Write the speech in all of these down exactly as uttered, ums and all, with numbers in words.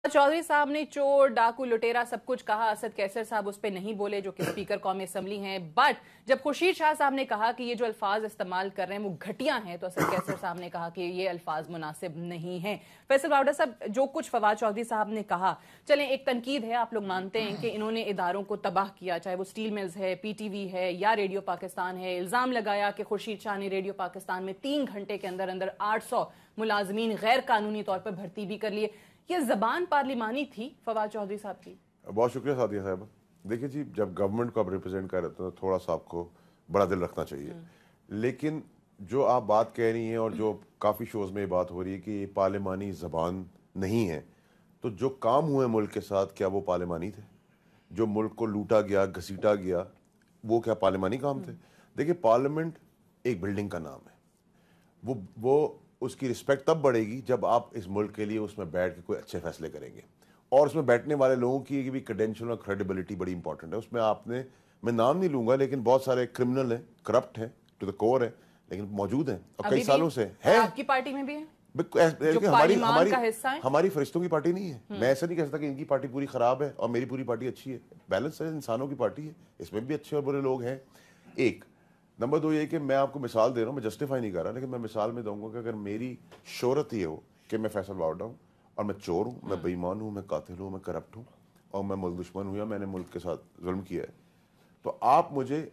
चौधरी साहब ने चोर, डाकू, लुटेरा सब कुछ कहा। असद कैसर साहब उस पर नहीं बोले जो कि स्पीकर कौमी असम्बली हैं। बट जब खुर्शीद शाह साहब ने कहा कि ये जो अल्फाज इस्तेमाल कर रहे हैं वो घटिया हैं, तो असद कैसर साहब ने कहा कि ये अल्फाज मुनासिब नहीं हैं। फैसल वावड़ा साहब, जो कुछ फवाद चौधरी साहब ने कहा, चलें एक तनकीद है, आप लोग मानते हैं कि इन्होंने इदारों को तबाह किया, चाहे वो स्टील मिल्स है, पी टी वी है या रेडियो पाकिस्तान है। इल्जाम लगाया कि खुर्शीद शाह ने रेडियो पाकिस्तान में तीन घंटे के अंदर अंदर आठ सौ मुलाजमीन गैर कानूनी तौर पर भर्ती भी कर लिए। ये जबान पार्लिमानी थी फवाद चौधरी साहब की? बहुत शुक्रिया सादिया साहब। देखिए जी, जब गवर्नमेंट को आप रिप्रेजेंट कर रहे हो तो थोड़ा सा आपको बड़ा दिल रखना चाहिए। लेकिन जो आप बात कह रही हैं और जो काफ़ी शोज़ में बात हो रही है कि ये पार्लिमानी ज़बान नहीं है, तो जो काम हुए मुल्क के साथ, क्या वो पार्लिमानी थे? जो मुल्क को लूटा गया, घसीटा गया, वो क्या पार्लिमानी काम थे? देखिए, पार्लियामेंट एक बिल्डिंग का नाम है। वो वो उसकी रिस्पेक्ट तब बढ़ेगी जब आप इस मुल्क के लिए उसमें बैठ के कोई अच्छे फैसले करेंगे, और उसमें बैठने वाले लोगों की भी क्रेडेंशियल और क्रेडिबिलिटी बड़ी इंपॉर्टेंट है। उसमें आपने, मैं नाम नहीं लूंगा, लेकिन बहुत सारे क्रिमिनल हैं, करप्ट हैं, टू द कोर है, लेकिन मौजूद हैं और कई सालों से हैं। आपकी पार्टी में भी है? हमारी हमारी हमारी फरिश्तों की पार्टी नहीं है। मैं ऐसा नहीं कह सकता कि इनकी पार्टी पूरी खराब है और मेरी पूरी पार्टी अच्छी है। बैलेंस है, इंसानों की पार्टी है, इसमें भी अच्छे और बुरे लोग हैं। एक नंबर दो ये कि मैं आपको मिसाल दे रहा हूँ, मैं जस्टिफाई नहीं कर रहा, लेकिन मैं मिसाल में दूंगा कि अगर मेरी शोहरत ये हो कि मैं फैसल वावड़ा हूँ और मैं चोर हूँ, मैं बेईमान हूँ, मैं कातिल हूँ, मैं करप्ट हूँ और मैं मुल्क दुश्मन हूँ या मैंने मुल्क के साथ जुल्म किया है, तो आप मुझे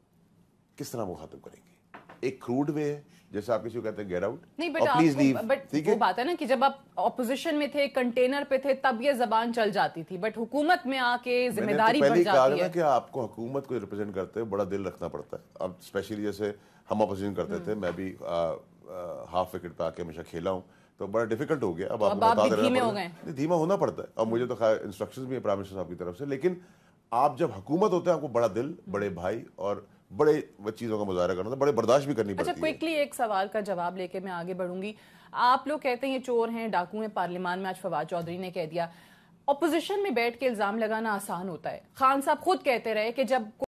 किस तरह मुखातिब करेंगे? एक क्रूड वे है, जैसे आप किसी को कहते हैं गेट आउट, नहीं, बट आपको, बट वो बात है ना कि जब आप ऑपोजिशन में थे, कंटेनर पे थे, तब ये जबान चल जाती थी, बट हुकूमत में आके जिम्मेदारी बढ़ जाती है। कि आपको हुकूमत को रिप्रेजेंट करते हुए बड़ा दिल रखना पड़ता है। अब स्पेशली जैसे हम अपोजिशन करते थे, मैं भी हाफ विकेट पे आके हमेशा खेला हूँ, तो बड़ा डिफिकल्ट हो गया। अब आपको बता दे रहा है, धीमा होना पड़ता है। अब मुझे तो खैर इंस्ट्रक्शंस भी है प्राइम मिनिस्टर साहब की तरफ से, लेकिन आप जब हुकूमत होते हैं आपको बड़ा दिल, बड़े भाई और बड़े चीजों का मुजाहरा करना था, बड़े बर्दाश्त भी करनी पड़ती है। अच्छा, क्विकली एक सवाल का जवाब लेके मैं आगे बढ़ूंगी। आप लोग कहते हैं ये चोर हैं, डाकू हैं, पार्लियामान में आज फवाद चौधरी ने कह दिया। ऑपोजिशन में बैठ के इल्जाम लगाना आसान होता है। खान साहब खुद कहते रहे कि जब